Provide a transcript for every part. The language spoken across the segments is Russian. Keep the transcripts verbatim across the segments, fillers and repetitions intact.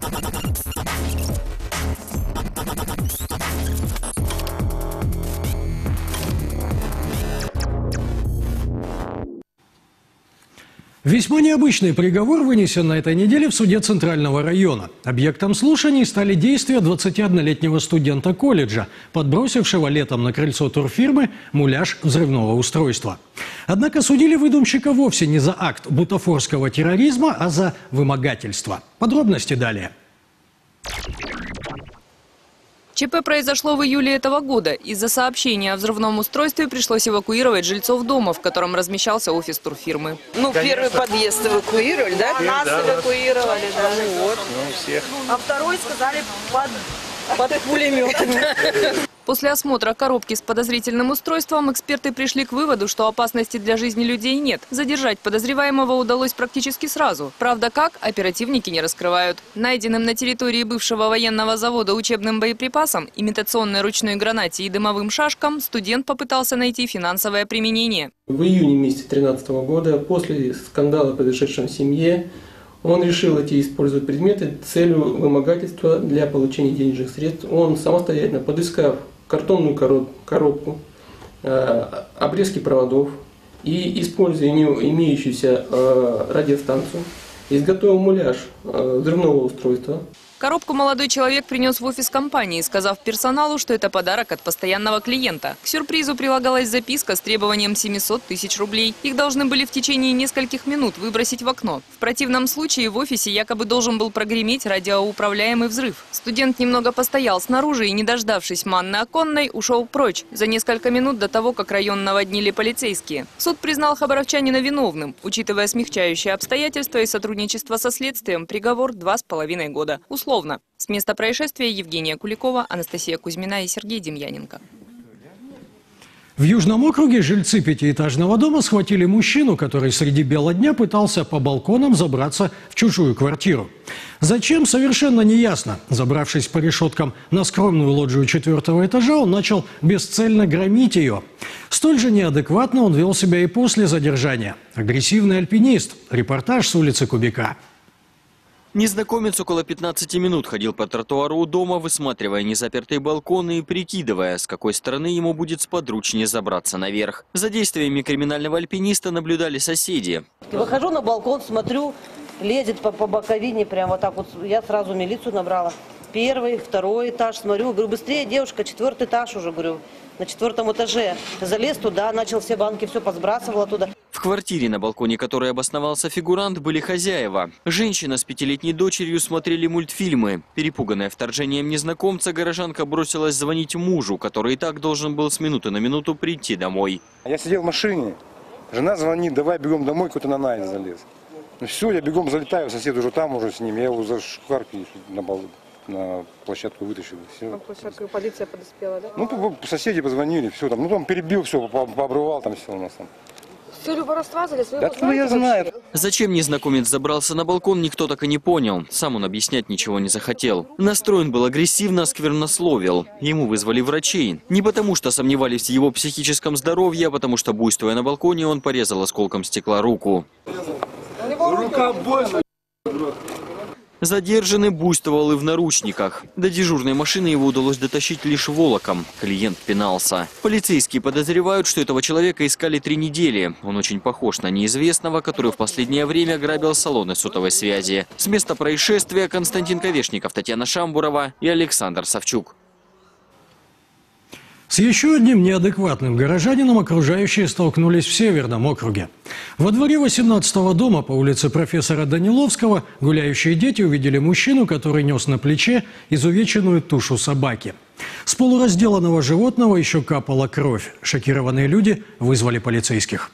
Весьма необычный приговор вынесен на этой неделе в суде Центрального района. Объектом слушаний стали действия двадцатиоднолетнего студента колледжа, подбросившего летом на крыльцо турфирмы муляж взрывного устройства. Однако судили выдумщика вовсе не за акт бутафорского терроризма, а за вымогательство. Подробности далее. ЧП произошло в июле этого года. Из-за сообщения о взрывном устройстве пришлось эвакуировать жильцов дома, в котором размещался офис турфирмы. Ну, конечно. Первый подъезд эвакуировали, да? А нас да, эвакуировали, да. да. Ну, вот. Ну, всех. А второй сказали под, под пулеметами. После осмотра коробки с подозрительным устройством эксперты пришли к выводу, что опасности для жизни людей нет. Задержать подозреваемого удалось практически сразу. Правда, как, оперативники не раскрывают. Найденным на территории бывшего военного завода учебным боеприпасам, имитационной ручной гранате и дымовым шашкам студент попытался найти финансовое применение. В июне месяце две тысячи тринадцатого года, после скандала, произошедшего в семье, он решил эти использовать предметы с целью вымогательства для получения денежных средств. Он самостоятельно, подыскав картонную коробку, обрезки проводов и, используя имеющуюся радиостанцию, изготовил муляж взрывного устройства. Коробку молодой человек принес в офис компании, сказав персоналу, что это подарок от постоянного клиента. К сюрпризу прилагалась записка с требованием семисот тысяч рублей. Их должны были в течение нескольких минут выбросить в окно. В противном случае в офисе якобы должен был прогреметь радиоуправляемый взрыв. Студент немного постоял снаружи и, не дождавшись манны оконной, ушел прочь за несколько минут до того, как район наводнили полицейские. Суд признал хабаровчанина виновным. Учитывая смягчающие обстоятельства и сотрудничество со следствием, приговор два с половиной года. Условно. С места происшествия Евгения Куликова, Анастасия Кузьмина и Сергей Демьяненко. В Южном округе жильцы пятиэтажного дома схватили мужчину, который среди бела дня пытался по балконам забраться в чужую квартиру. Зачем, совершенно неясно. Забравшись по решеткам на скромную лоджию четвертого этажа, он начал бесцельно громить ее. Столь же неадекватно он вел себя и после задержания. Агрессивный альпинист. Репортаж с улицы Кубика. Незнакомец около пятнадцати минут ходил по тротуару у дома, высматривая незапертые балконы и прикидывая, с какой стороны ему будет сподручнее забраться наверх. За действиями криминального альпиниста наблюдали соседи. Выхожу на балкон, смотрю, лезет по, по боковине, прям вот так вот. Я сразу милицию набрала. Первый, второй этаж, смотрю, говорю, быстрее, девушка, четвертый этаж уже, говорю, на четвертом этаже. Залез туда, начал все банки, все подсбрасывал оттуда. В квартире, на балконе которой обосновался фигурант, были хозяева. Женщина с пятилетней дочерью смотрели мультфильмы. Перепуганная вторжением незнакомца, горожанка бросилась звонить мужу, который и так должен был с минуты на минуту прийти домой. Я сидел в машине, жена звонит, давай бегом домой, кто-то на найд залез. Ну все, я бегом залетаю, сосед уже там, уже с ним, я его за шкварки на балкон. На площадку вытащил. Все. На площадку полиция подоспела, да? Ну, соседи позвонили, все там. Ну, там перебил все, пообрывал там все у нас там. Все любородства залез? Да, ну, я знаю. Зачем незнакомец забрался на балкон, никто так и не понял. Сам он объяснять ничего не захотел. Настроен был агрессивно, сквернословил. Ему вызвали врачей. Не потому, что сомневались в его психическом здоровье, а потому что, буйствуя на балконе, он порезал осколком стекла руку. Рука больно. Задержанный буйствовал и в наручниках. До дежурной машины его удалось дотащить лишь волоком. Клиент пинался. Полицейские подозревают, что этого человека искали три недели. Он очень похож на неизвестного, который в последнее время грабил салоны сотовой связи. С места происшествия Константин Ковешников, Татьяна Шамбурова и Александр Савчук. С еще одним неадекватным горожанином окружающие столкнулись в Северном округе. Во дворе восемнадцатого дома по улице профессора Даниловского гуляющие дети увидели мужчину, который нес на плече изувеченную тушу собаки. С полуразделанного животного еще капала кровь. Шокированные люди вызвали полицейских.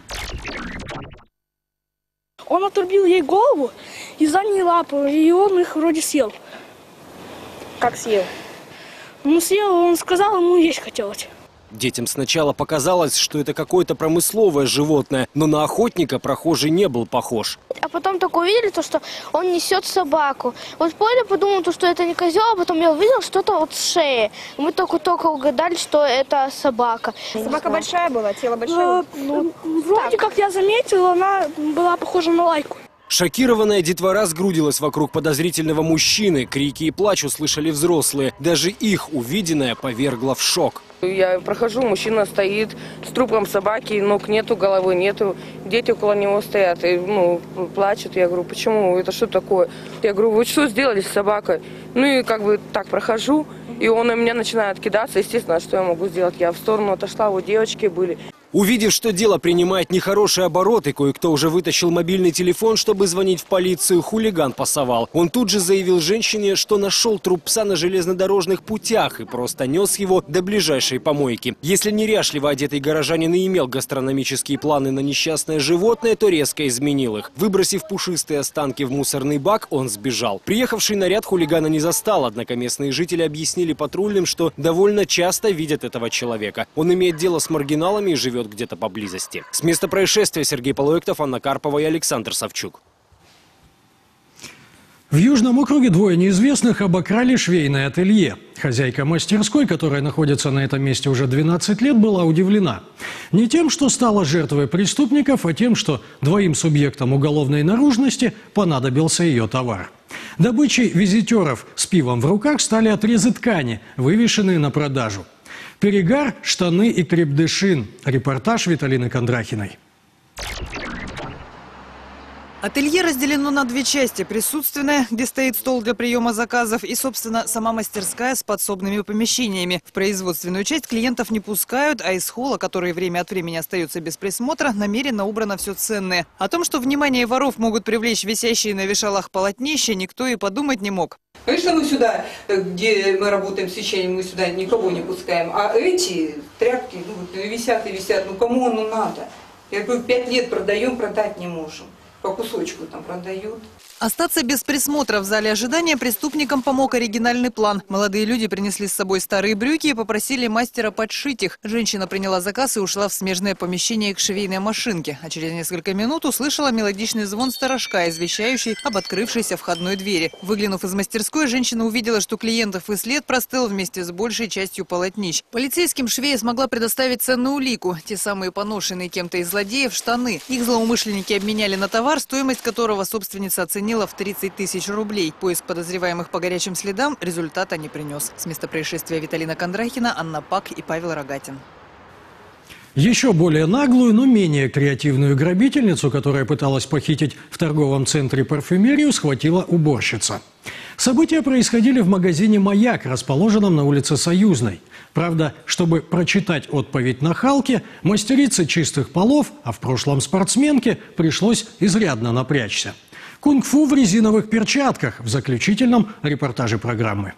Он отрубил ей голову и задние лапы, и он их вроде съел. Как съел? Ну, съел, он сказал, ему есть хотелось. Детям сначала показалось, что это какое-то промысловое животное, но на охотника прохожий не был похож. А потом только увидели, то, что он несет собаку. Вот Поля подумал, то, что это не козел, а потом я увидел что-то вот с шеи. Мы только-только угадали, что это собака. Собака большая была, тело большое? Ну, вроде как я заметила, она была похожа на лайку. Шокированная детвора сгрудилась вокруг подозрительного мужчины. Крики и плач услышали взрослые. Даже их увиденное повергло в шок. Я прохожу, мужчина стоит с трупом собаки, ног нету, головы нету. Дети около него стоят и ну, плачут. Я говорю, почему? Это что такое? Я говорю, вы что сделали с собакой? Ну и как бы так прохожу, и он на меня начинает кидаться. Естественно, что я могу сделать? Я в сторону отошла, вот девочки были. Увидев, что дело принимает нехорошие обороты, кое-кто уже вытащил мобильный телефон, чтобы звонить в полицию, хулиган пасовал. Он тут же заявил женщине, что нашел труп пса на железнодорожных путях и просто нес его до ближайшей помойки. Если неряшливо одетый горожанин и имел гастрономические планы на несчастное животное, то резко изменил их. Выбросив пушистые останки в мусорный бак, он сбежал. Приехавший наряд хулигана не застал, однако местные жители объяснили патрульным, что довольно часто видят этого человека. Он имеет дело с маргиналами и живет где-то поблизости. С места происшествия Сергей Полуэктов, Анна Карпова и Александр Савчук. В Южном округе двое неизвестных обокрали швейное ателье. Хозяйка мастерской, которая находится на этом месте уже двенадцать лет, была удивлена. Не тем, что стала жертвой преступников, а тем, что двоим субъектам уголовной наружности понадобился ее товар. Добычей визитеров с пивом в руках стали отрезы ткани, вывешенные на продажу. Перегар, штаны и крепдышин. Репортаж Виталины Кондрахиной. Ателье разделено на две части. Присутственная, где стоит стол для приема заказов, и, собственно, сама мастерская с подсобными помещениями. В производственную часть клиентов не пускают, а из холла, который время от времени остается без присмотра, намеренно убрано все ценное. О том, что внимание воров могут привлечь висящие на вешалах полотнища, никто и подумать не мог. Конечно, мы сюда, где мы работаем с вещами, мы сюда никого не пускаем. А эти тряпки ну, висят и висят. Ну кому оно надо? Я говорю, пять лет продаем, продать не можем. По кусочку там продают. Остаться без присмотра в зале ожидания преступникам помог оригинальный план. Молодые люди принесли с собой старые брюки и попросили мастера подшить их. Женщина приняла заказ и ушла в смежное помещение к швейной машинке. А через несколько минут услышала мелодичный звон сторожка, извещающий об открывшейся входной двери. Выглянув из мастерской, женщина увидела, что клиентов и след простыл вместе с большей частью полотнищ. Полицейским швея смогла предоставить ценную улику. Те самые поношенные кем-то из злодеев штаны. Их злоумышленники обменяли на товар, стоимость которого собственница оценила в тридцать тысяч рублей. Поиск подозреваемых по горячим следам результата не принес. С места происшествия Виталина Кондрахина, Анна Пак и Павел Рогатин. Еще более наглую, но менее креативную грабительницу, которая пыталась похитить в торговом центре парфюмерию, схватила уборщица. События происходили в магазине «Маяк», расположенном на улице Союзной. Правда, чтобы прочитать отповедь нахалке, мастерице чистых полов, а в прошлом спортсменке, пришлось изрядно напрячься. Кунг-фу в резиновых перчатках в заключительном репортаже программы.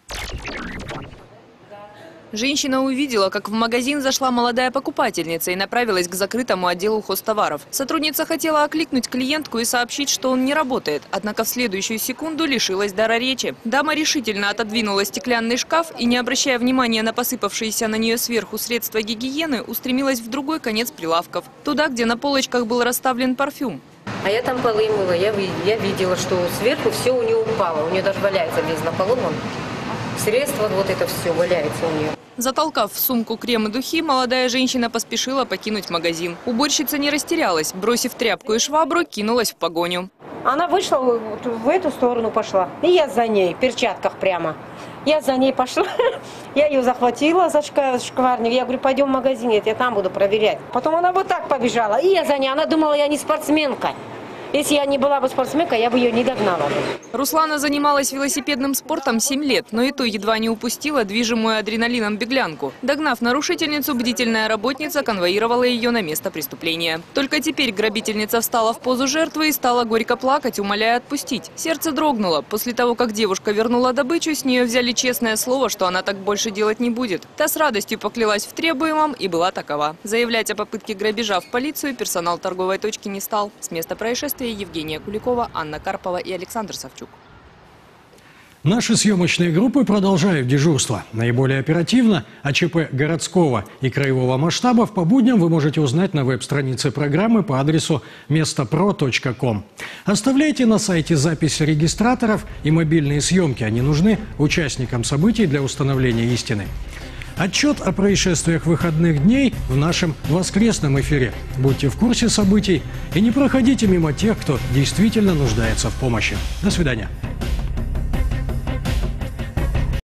Женщина увидела, как в магазин зашла молодая покупательница и направилась к закрытому отделу хозтоваров. Сотрудница хотела окликнуть клиентку и сообщить, что он не работает, однако в следующую секунду лишилась дара речи. Дама решительно отодвинула стеклянный шкаф и, не обращая внимания на посыпавшиеся на нее сверху средства гигиены, устремилась в другой конец прилавков, туда, где на полочках был расставлен парфюм. А я там полы мыла, я, я видела, что сверху все у нее упало, у нее даже валяется вниз на полу, вон. Средства, вот это все валяется у нее. Затолкав в сумку крем и духи, молодая женщина поспешила покинуть магазин. Уборщица не растерялась. Бросив тряпку и швабру, кинулась в погоню. Она вышла, вот в эту сторону пошла. И я за ней, в перчатках прямо. Я за ней пошла. Я ее захватила за шкварник. Я говорю, пойдем в магазин, я там буду проверять. Потом она вот так побежала. И я за ней. Она думала, я не спортсменка. Если я не была бы спортсменкой, я бы ее не догнала. Руслана занималась велосипедным спортом семь лет, но и то едва не упустила движимую адреналином беглянку. Догнав нарушительницу, бдительная работница конвоировала ее на место преступления. Только теперь грабительница встала в позу жертвы и стала горько плакать, умоляя отпустить. Сердце дрогнуло. После того, как девушка вернула добычу, с нее взяли честное слово, что она так больше делать не будет. Та с радостью поклялась в требуемом и была такова. Заявлять о попытке грабежа в полицию персонал торговой точки не стал. С места происшествия Евгения Куликова, Анна Карпова и Александр Савчук. Наши съемочные группы продолжают дежурство. Наиболее оперативно о ЧП городского и краевого масштабов по будням вы можете узнать на веб-странице программы по адресу местопро точка ком. Оставляйте на сайте записи регистраторов и мобильные съемки. Они нужны участникам событий для установления истины. Отчет о происшествиях выходных дней в нашем воскресном эфире. Будьте в курсе событий и не проходите мимо тех, кто действительно нуждается в помощи. До свидания.